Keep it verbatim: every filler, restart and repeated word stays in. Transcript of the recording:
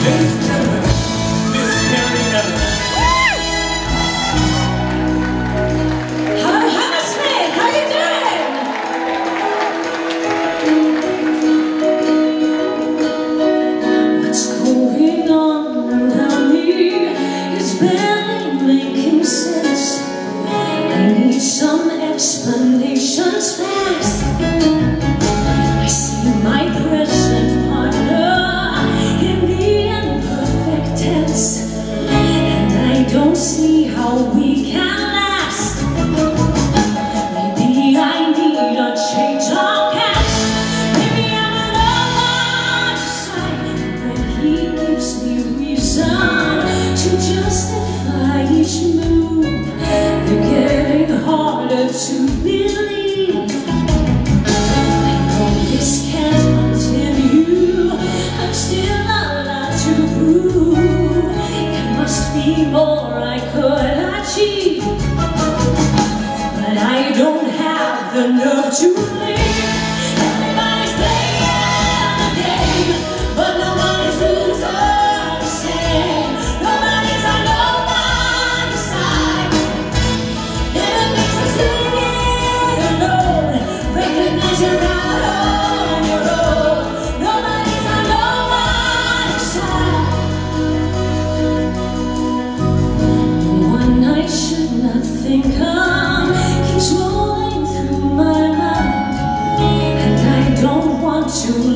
Ladies and gentlemen, Miss Kerry Ellis. Hello, Hammersmith. How you doing? What's going on around me is barely making sense. I need some explanations fast. I see my present partner in the imperfect tense, and I don't see how we can last. Maybe I need a change of cash. Maybe I'm an oversight when he gives me reason to justify each move. They're getting harder to believe. I know this can't continue. I'm still a lot to prove. There must be more I could achieve, but I don't have the nerve to leave. Everybody's playing the game, but nobody's losing the same. Nobody's on nobody's side. It makes us singing alone. Recognize you're out on your own. Nobody's on nobody's side. The one I should not think of keeps rolling through my mind, and I don't want to